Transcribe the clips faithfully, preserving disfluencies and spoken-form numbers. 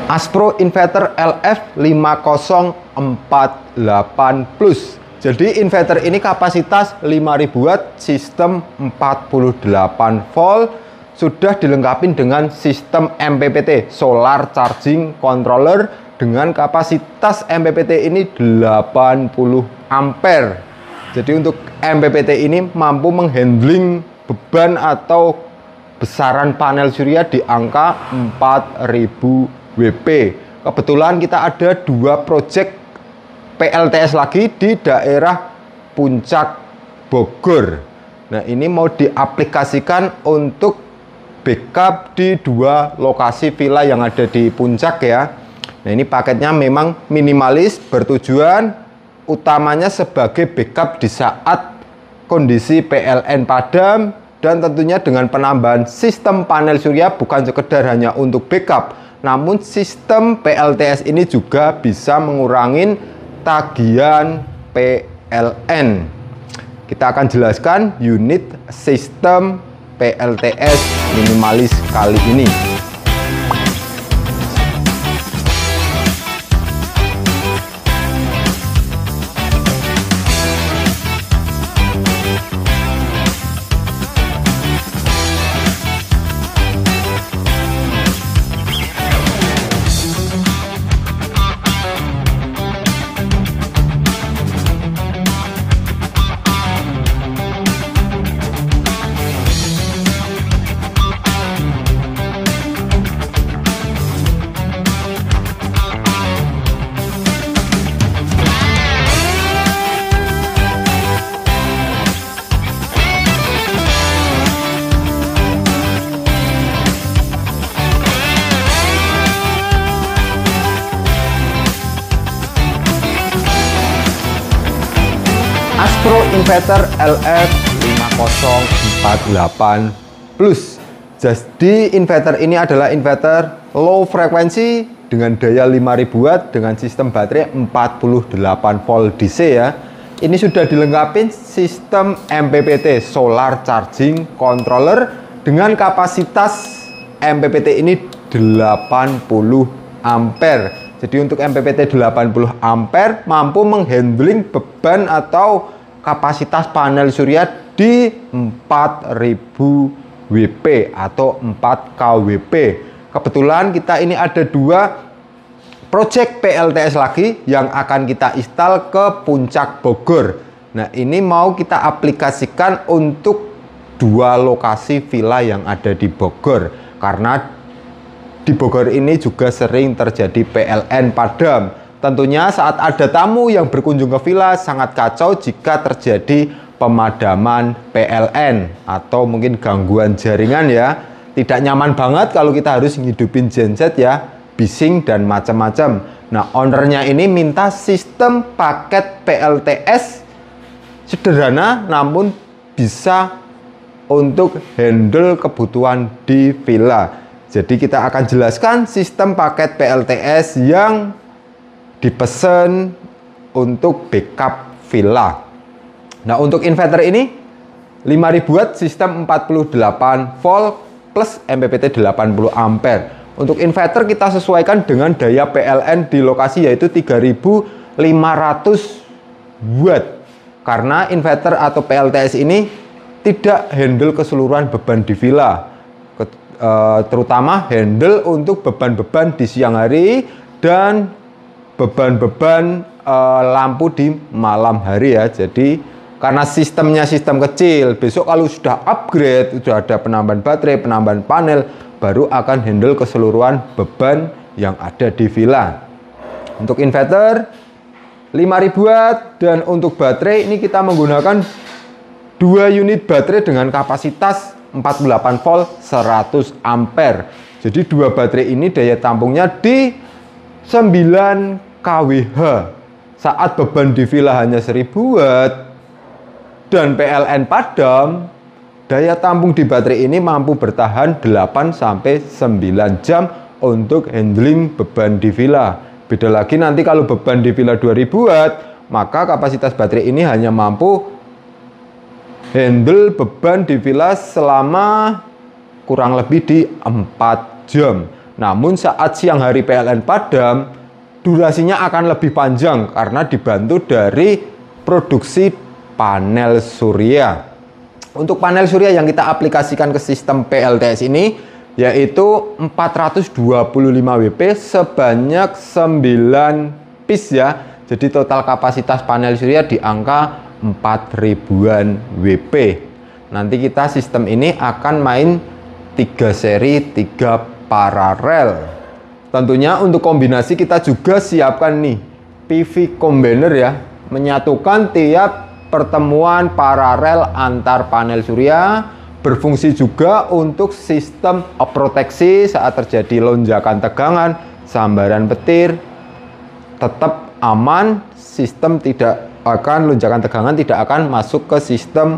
Aspro Inverter L F lima nol empat delapan plus. Jadi inverter ini kapasitas lima ribu watt, sistem empat puluh delapan volt, sudah dilengkapi dengan sistem M P P T Solar Charging Controller dengan kapasitas M P P T ini delapan puluh ampere. Jadi untuk M P P T ini mampu menghandling beban atau besaran panel surya di angka empat ribu watt. Kebetulan kita ada dua project P L T S lagi di daerah Puncak Bogor. Nah, ini mau diaplikasikan untuk backup di dua lokasi villa yang ada di Puncak ya. Nah, ini paketnya memang minimalis, bertujuan utamanya sebagai backup di saat kondisi P L N padam, dan tentunya dengan penambahan sistem panel surya bukan sekedar hanya untuk backup, namun sistem P L T S ini juga bisa mengurangi tagihan P L N. Kita akan jelaskan unit sistem P L T S minimalis kali ini. Aspro Inverter L F lima nol empat delapan plus. Jadi inverter ini adalah inverter low frekuensi dengan daya lima ribu watt dengan sistem baterai empat puluh delapan volt D C ya. Ini sudah dilengkapi sistem M P P T Solar Charging Controller dengan kapasitas M P P T ini delapan puluh ampere. Jadi untuk M P P T delapan puluh ampere mampu menghandling beban atau kapasitas panel surya di empat ribu watt atau empat kilowatt. Kebetulan kita ini ada dua project P L T S lagi yang akan kita install ke Puncak Bogor. Nah, ini mau kita aplikasikan untuk dua lokasi villa yang ada di Bogor, karena di Bogor ini juga sering terjadi P L N padam. Tentunya saat ada tamu yang berkunjung ke villa sangat kacau jika terjadi pemadaman P L N atau mungkin gangguan jaringan ya. Tidak nyaman banget kalau kita harus ngidupin genset ya, bising dan macam-macam. Nah, ownernya ini minta sistem paket P L T S sederhana namun bisa untuk handle kebutuhan di villa. Jadi kita akan jelaskan sistem paket P L T S yang dipesan untuk backup villa. Nah, untuk inverter ini lima ribu watt, sistem empat puluh delapan volt plus M P P T delapan puluh ampere. Untuk inverter kita sesuaikan dengan daya P L N di lokasi yaitu tiga ribu lima ratus watt. Karena inverter atau P L T S ini tidak handle keseluruhan beban di villa, terutama handle untuk beban-beban di siang hari dan beban-beban uh, lampu di malam hari ya. Jadi karena sistemnya sistem kecil, besok kalau sudah upgrade, sudah ada penambahan baterai, penambahan panel, baru akan handle keseluruhan beban yang ada di villa. Untuk inverter lima ribu watt, dan untuk baterai ini kita menggunakan dua unit baterai dengan kapasitas empat puluh delapan volt seratus ampere. Jadi dua baterai ini daya tampungnya di sembilan kilowatt. Saat beban di villa hanya seribu watt dan P L N padam, daya tampung di baterai ini mampu bertahan delapan sampai sembilan jam untuk handling beban di villa. Beda lagi nanti kalau beban di villa dua ribu watt, maka kapasitas baterai ini hanya mampu handle beban di villa selama kurang lebih di empat jam. Namun saat siang hari P L N padam, durasinya akan lebih panjang karena dibantu dari produksi panel surya. Untuk panel surya yang kita aplikasikan ke sistem P L T S ini yaitu empat ratus dua puluh lima watt sebanyak sembilan piece ya. Jadi total kapasitas panel surya di angka empat ribuan watt. Nanti kita sistem ini akan main tiga seri, tiga paralel. Tentunya untuk kombinasi kita juga siapkan nih P V combiner ya, menyatukan tiap pertemuan paralel antar panel surya, berfungsi juga untuk sistem proteksi saat terjadi lonjakan tegangan, sambaran petir, tetap aman, sistem tidak akan lonjakan tegangan tidak akan masuk ke sistem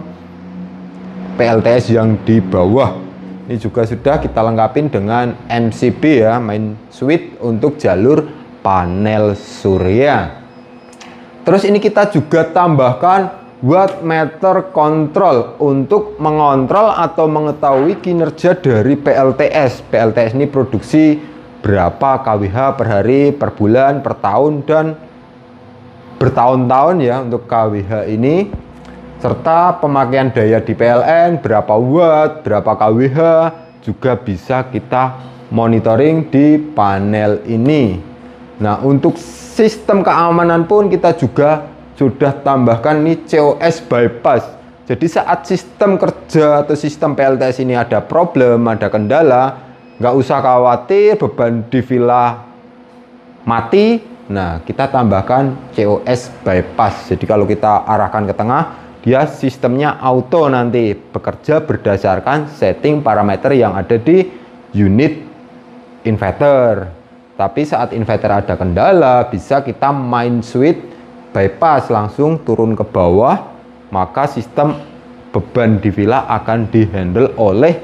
P L T S yang di bawah. Ini juga sudah kita lengkapin dengan M C B ya, main switch untuk jalur panel surya. Terus ini kita juga tambahkan wattmeter control untuk mengontrol atau mengetahui kinerja dari P L T S. P L T S ini produksi berapa K W H per hari, per bulan, per tahun, dan bertahun-tahun ya untuk K W H ini, serta pemakaian daya di P L N, berapa watt, berapa K W H, juga bisa kita monitoring di panel ini. Nah, untuk sistem keamanan pun kita juga sudah tambahkan nih C O S bypass. Jadi saat sistem kerja atau sistem P L T S ini ada problem, ada kendala, nggak usah khawatir beban di villa mati. Nah, kita tambahkan C O S bypass. Jadi kalau kita arahkan ke tengah, dia sistemnya auto nanti bekerja berdasarkan setting parameter yang ada di unit inverter. Tapi saat inverter ada kendala, bisa kita main switch bypass langsung turun ke bawah, maka sistem beban di villa akan dihandle oleh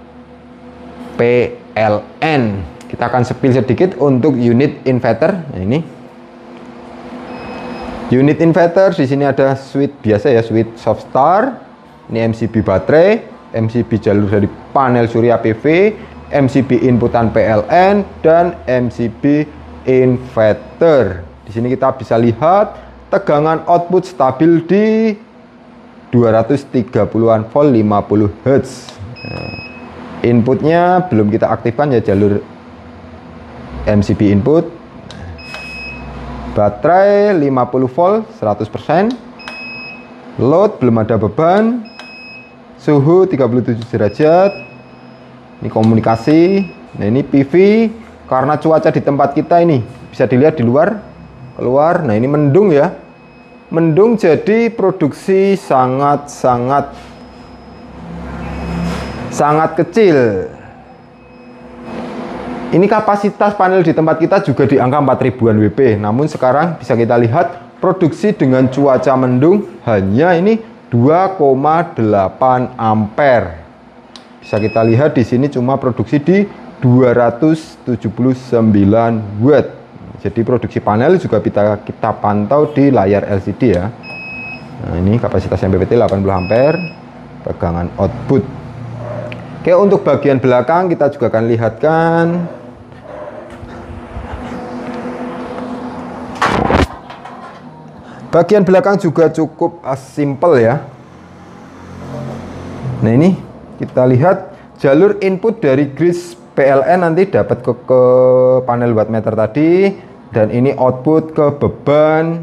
P L N. Kita akan spill sedikit untuk unit inverter. Nah, ini unit inverter, di sini ada switch biasa ya, switch soft start. Ini M C B baterai, M C B jalur dari panel surya P V, M C B inputan P L N, dan M C B inverter. Di sini kita bisa lihat tegangan output stabil di dua ratus tiga puluhan volt lima puluh hertz. Nah, inputnya belum kita aktifkan ya, jalur M C B input. Baterai lima puluh volt seratus persen. Load belum ada beban. Suhu tiga puluh tujuh derajat. Ini komunikasi. Nah, ini P V. Karena cuaca di tempat kita ini bisa dilihat di luar, keluar. Nah, ini mendung ya. Mendung, jadi produksi sangat-sangat sangat kecil. Ini kapasitas panel di tempat kita juga di angka empat ribuan watt. Namun sekarang bisa kita lihat produksi dengan cuaca mendung hanya ini dua koma delapan ampere. Bisa kita lihat di sini cuma produksi di dua ratus tujuh puluh sembilan watt. Jadi produksi panel juga kita kita pantau di layar L C D ya. Nah, ini kapasitas M P P T delapan puluh ampere, tegangan output. Oke, untuk bagian belakang kita juga akan lihatkan. Bagian belakang juga cukup simple ya. Nah, ini kita lihat jalur input dari grid P L N nanti dapat ke, ke panel wattmeter tadi. Dan ini output ke beban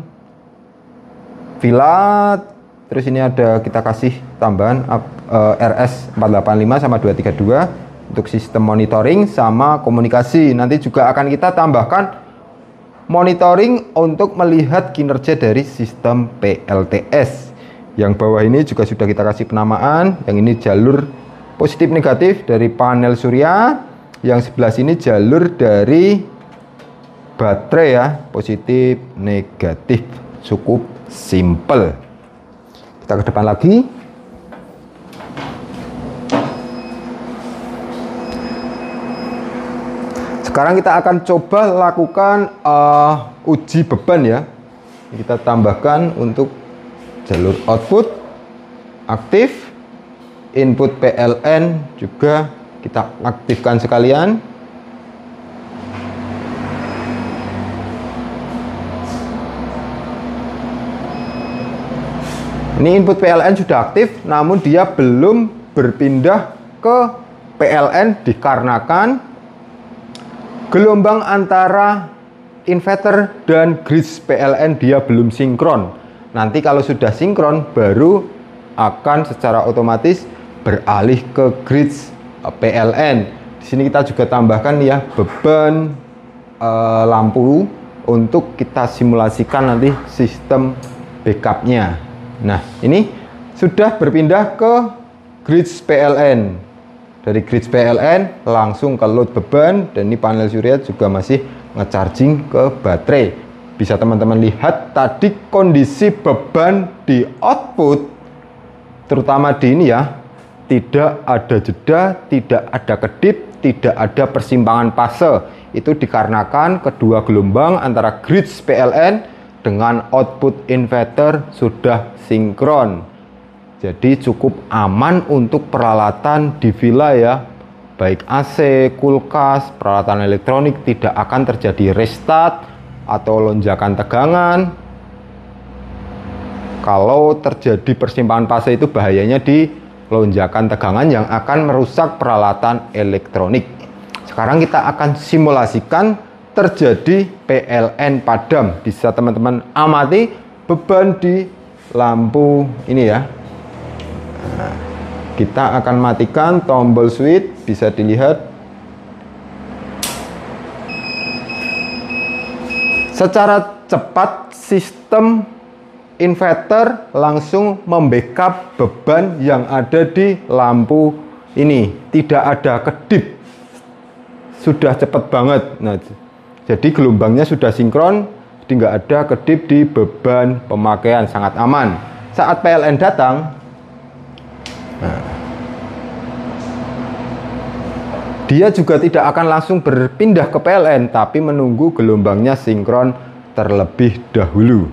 villa. Terus ini ada kita kasih tambahan uh, R S empat delapan lima sama dua tiga dua untuk sistem monitoring sama komunikasi. Nanti juga akan kita tambahkan monitoring untuk melihat kinerja dari sistem P L T S. Yang bawah ini juga sudah kita kasih penamaan. Yang ini jalur positif negatif dari panel surya. Yang sebelah sini jalur dari baterai ya, positif negatif. Cukup simple. Kita ke depan lagi. Sekarang kita akan coba lakukan uh, uji beban ya. Kita tambahkan untuk jalur output aktif, input P L N juga kita aktifkan sekalian. Ini input P L N sudah aktif, namun dia belum berpindah ke P L N dikarenakan gelombang antara inverter dan grids P L N dia belum sinkron. Nanti kalau sudah sinkron baru akan secara otomatis beralih ke grids P L N. Di sini kita juga tambahkan ya beban uh, lampu untuk kita simulasikan nanti sistem backupnya. Nah, ini sudah berpindah ke grids P L N. Dari grids P L N langsung ke load beban, dan ini panel surya juga masih nge-charging ke baterai. Bisa teman-teman lihat tadi kondisi beban di output, terutama di ini ya, tidak ada jeda, tidak ada kedip, tidak ada persimpangan fase. Itu dikarenakan kedua gelombang antara grids P L N dengan output inverter sudah sinkron. Jadi cukup aman untuk peralatan di villa ya, baik A C, kulkas, peralatan elektronik, tidak akan terjadi restart atau lonjakan tegangan. Kalau terjadi persimpangan fase itu bahayanya di lonjakan tegangan yang akan merusak peralatan elektronik. Sekarang kita akan simulasikan terjadi P L N padam. Bisa teman-teman amati beban di lampu ini ya. Nah, kita akan matikan tombol switch, bisa dilihat secara cepat sistem inverter langsung membackup beban yang ada di lampu ini, tidak ada kedip, sudah cepat banget. Nah, jadi gelombangnya sudah sinkron, jadi nggak ada kedip di beban pemakaian, sangat aman. Saat P L N datang, nah, dia juga tidak akan langsung berpindah ke P L N, tapi menunggu gelombangnya sinkron terlebih dahulu.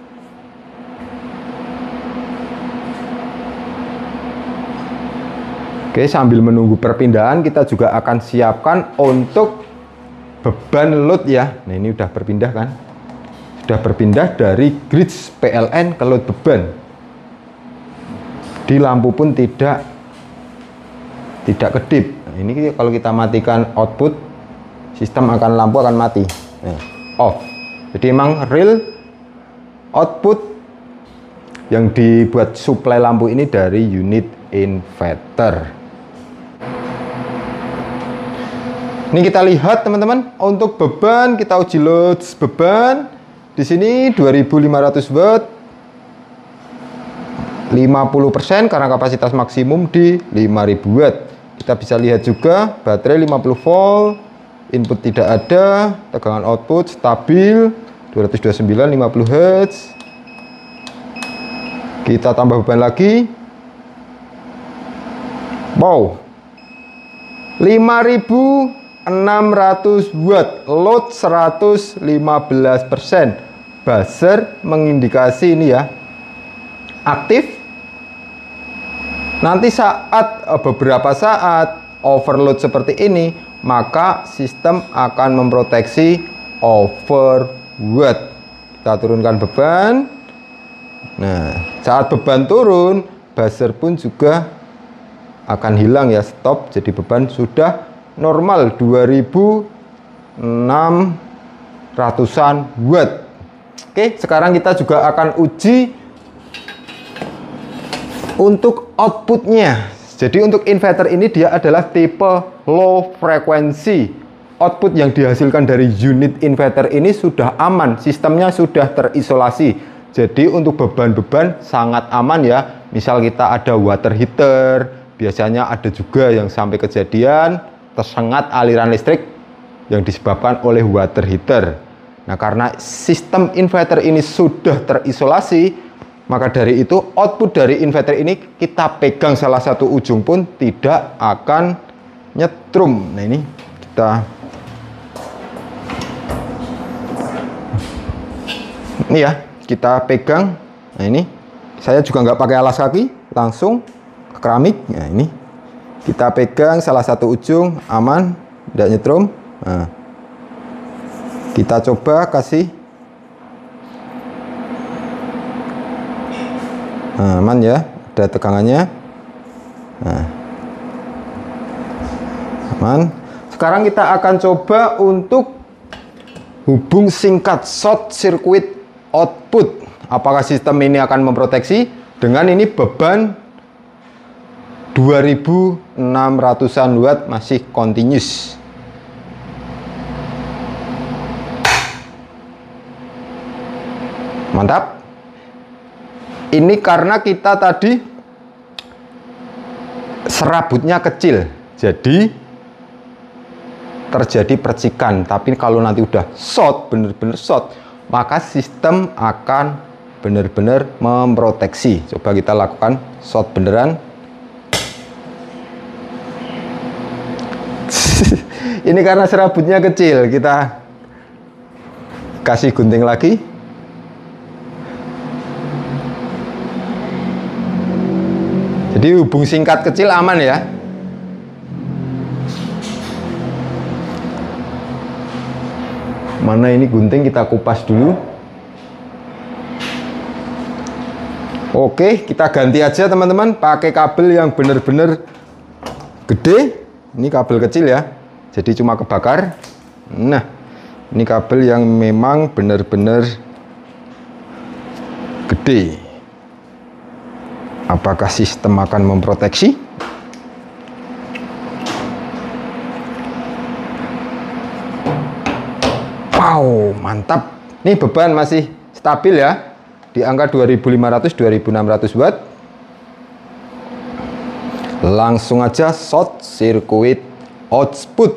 Oke, sambil menunggu perpindahan kita juga akan siapkan untuk beban load ya. Nah, ini udah berpindah kan? Sudah berpindah dari grids P L N ke load beban. Di lampu pun tidak tidak kedip. Nah, ini kalau kita matikan output, sistem akan lampu akan mati. Nah, off. Jadi emang real output yang dibuat suplai lampu ini dari unit inverter. Ini kita lihat teman-teman, untuk beban kita uji load beban di sini dua ribu lima ratus watt, lima puluh persen karena kapasitas maksimum di lima ribu watt. Kita bisa lihat juga baterai lima puluh volt, input tidak ada, tegangan output stabil dua ratus dua puluh sembilan, lima puluh hertz. Kita tambah beban lagi. Wow, lima ribu enam ratus watt, load seratus lima belas persen. Buzzer mengindikasi ini ya, aktif. Nanti saat beberapa saat overload seperti ini, maka sistem akan memproteksi overwatt. Kita turunkan beban. Nah, saat beban turun, buzzer pun juga akan hilang ya, stop. Jadi beban sudah normal dua ribu enam ratusan watt. Oke, sekarang kita juga akan uji untuk outputnya. Jadi untuk inverter ini dia adalah tipe low frequency. Output yang dihasilkan dari unit inverter ini sudah aman, sistemnya sudah terisolasi. Jadi untuk beban-beban sangat aman ya. Misal kita ada water heater, biasanya ada juga yang sampai kejadian tersengat aliran listrik yang disebabkan oleh water heater. Nah, karena sistem inverter ini sudah terisolasi, maka dari itu output dari inverter ini kita pegang salah satu ujung pun tidak akan nyetrum. Nah, ini kita ini ya, kita pegang. Nah, ini saya juga nggak pakai alas kaki, langsung ke keramik. Nah, ini kita pegang salah satu ujung, aman, tidak nyetrum. Nah, kita coba kasih Nah, aman ya, ada tegangannya. Nah, aman. Sekarang kita akan coba untuk hubung singkat short circuit output. Apakah sistem ini akan memproteksi? Dengan ini beban dua ribu enam ratusan watt masih continuous. Mantap. Ini karena kita tadi serabutnya kecil, jadi terjadi percikan. Tapi kalau nanti udah short, bener-bener short, maka sistem akan benar-benar memproteksi. Coba kita lakukan short beneran. Ini karena serabutnya kecil, kita kasih gunting lagi. Jadi hubung singkat kecil aman ya. Mana ini gunting, kita kupas dulu. Oke, kita ganti aja teman-teman, pakai kabel yang benar-benar gede. Ini kabel kecil ya, jadi cuma kebakar. Nah, ini kabel yang memang benar-benar gede. Apakah sistem akan memproteksi? Wow, mantap. Ini beban masih stabil ya, di angka dua ribu lima ratus sampai dua ribu enam ratus watt. Langsung aja short circuit output.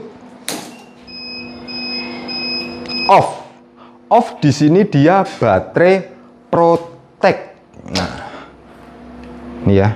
Off. Off di sini dia baterai protect. Nah, ini ya.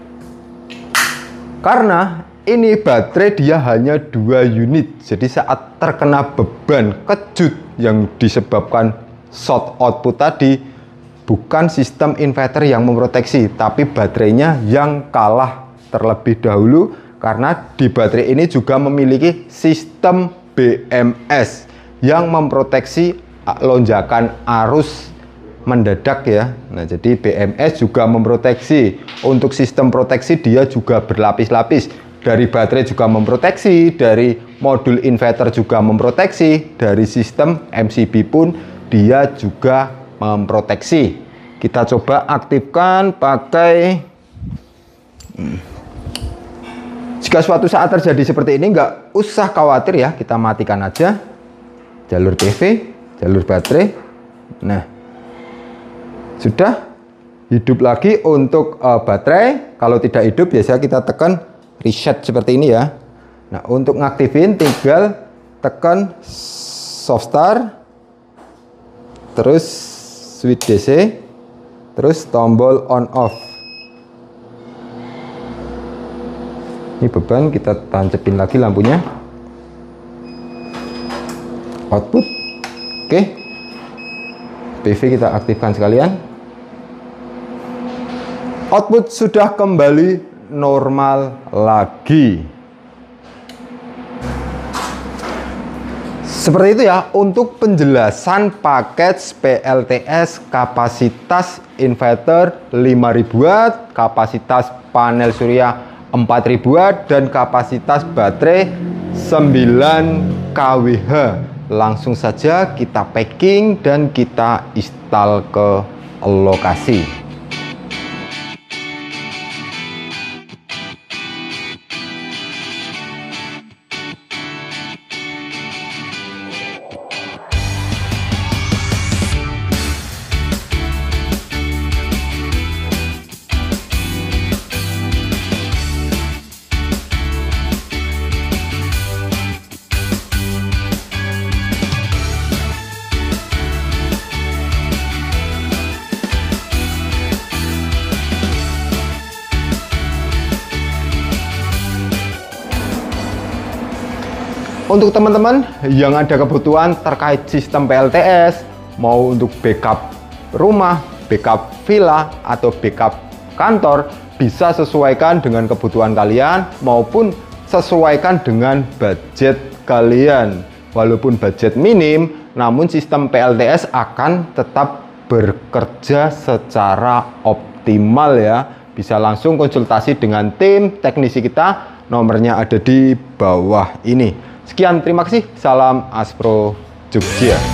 Karena ini baterai dia hanya dua unit. Jadi saat terkena beban kejut yang disebabkan short output tadi, bukan sistem inverter yang memproteksi, tapi baterainya yang kalah terlebih dahulu, karena di baterai ini juga memiliki sistem B M S yang memproteksi lonjakan arus mendadak ya. Nah, jadi B M S juga memproteksi. Untuk sistem proteksi dia juga berlapis-lapis. Dari baterai juga memproteksi, dari modul inverter juga memproteksi, dari sistem M C B pun dia juga memproteksi. Kita coba aktifkan pakai hmm. Jika suatu saat terjadi seperti ini, nggak usah khawatir ya, kita matikan aja jalur P V, jalur baterai. Nah, sudah hidup lagi untuk uh, baterai. Kalau tidak hidup, biasa kita tekan reset seperti ini ya. Nah, untuk ngaktifin tinggal tekan soft start, terus switch D C, terus tombol on off. Ini beban, kita tancepin lagi lampunya. Output. Oke. P V kita aktifkan sekalian. Output sudah kembali normal lagi. Seperti itu ya untuk penjelasan paket P L T S kapasitas inverter lima ribu watt, kapasitas panel surya empat ribu watt, dan kapasitas baterai sembilan kilowatt. Langsung saja kita packing dan kita install ke lokasi. Untuk teman-teman yang ada kebutuhan terkait sistem P L T S, mau untuk backup rumah, backup villa, atau backup kantor, bisa sesuaikan dengan kebutuhan kalian maupun sesuaikan dengan budget kalian. Walaupun budget minim, namun sistem P L T S akan tetap bekerja secara optimal. optimal ya. Bisa langsung konsultasi dengan tim teknisi kita, nomornya ada di bawah ini. Sekian, terima kasih. Salam Aspro Jogja.